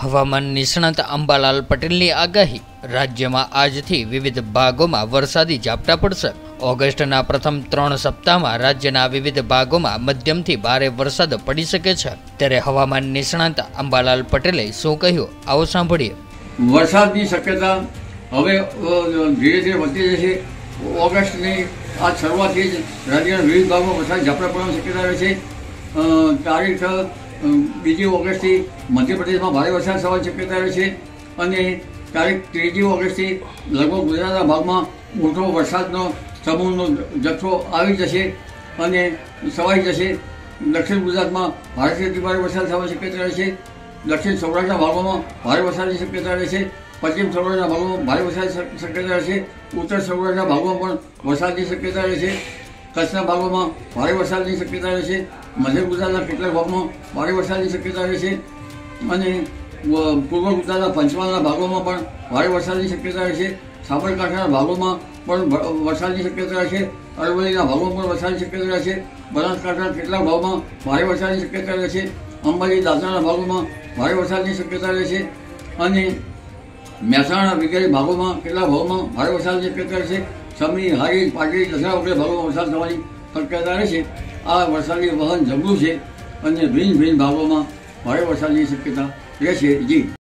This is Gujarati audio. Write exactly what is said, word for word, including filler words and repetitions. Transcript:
હવામાન નિષ્ણાત અંબાલાલ પટેલની આગાહી। રાજ્યમાં આજથી વિવિધ ભાગોમાં વરસાદી ઝાપટા પડશે। ઓગસ્ટના પ્રથમ ત્રણ સપ્તાહમાં રાજ્યના વિવિધ ભાગોમાં મધ્યમથી ભારે વરસાદ પડી શકે છે। ત્યારે હવામાન નિષ્ણાત અંબાલાલ પટેલે શું કહ્યું, આવો સાંભળીએ। વરસાદની શક્યતા હવે ધીરે ધીરે વધતી જશે। ઓગસ્ટની આ શરૂઆતથી જ રાજ્યના વિવિધ ભાગમાં વરસાદ ઝાપટા પડવાની શક્યતા રહે છે। તારીખ બીજી ઓગસ્ટથી મધ્યપ્રદેશમાં ભારે વરસાદ થવાની શક્યતા રહે છે અને તારીખ ત્રીજી ઓગસ્ટથી લગભગ ગુજરાતના ભાગમાં મોટો વરસાદનો સમૂહનો જથ્થો આવી જશે અને છવાઈ જશે। દક્ષિણ ગુજરાતમાં ભારેથી અતિ ભારે વરસાદ થવાની શક્યતા રહે છે। દક્ષિણ સૌરાષ્ટ્રના ભાગોમાં ભારે વરસાદની શક્યતા રહે છે। પશ્ચિમ સૌરાષ્ટ્રના ભાગોમાં ભારે વરસાદની શક્યતા રહે છે। ઉત્તર સૌરાષ્ટ્રના ભાગોમાં પણ વરસાદની શક્યતા રહે છે। કચ્છના ભાગોમાં ભારે વરસાદની શક્યતા રહે છે। મધ્ય ગુજરાતના કેટલાક ભાગમાં ભારે વરસાદની શક્યતા રહે છે અને પૂર્વ ગુજરાતના પંચમહાલના ભાગોમાં પણ ભારે વરસાદની શક્યતા રહે છે। સાબરકાંઠાના ભાગોમાં પણ વરસાદની શક્યતા રહે છે। અરવલ્લીના ભાગોમાં પણ વરસાદની શક્યતા રહે છે। બનાસકાંઠાના કેટલાક ભાગમાં ભારે વરસાદની શક્યતા રહે છે। અંબાજી દાદરાના ભાગોમાં ભારે વરસાદની શક્યતા રહે છે અને મહેસાણા વગેરે ભાગોમાં કેટલાક ભાગોમાં ભારે વરસાદની શક્યતા રહે છે। સમી, હારીજ, પાટડી, દસરા વગેરે ભાગોમાં વરસાદ થવાની શક્યતા રહે છે। આ વરસાદી વહન જબરું છે અને ભિન્ન ભિન્ન ભાગોમાં ભારે વરસાદની શક્યતા રહેશે। જી।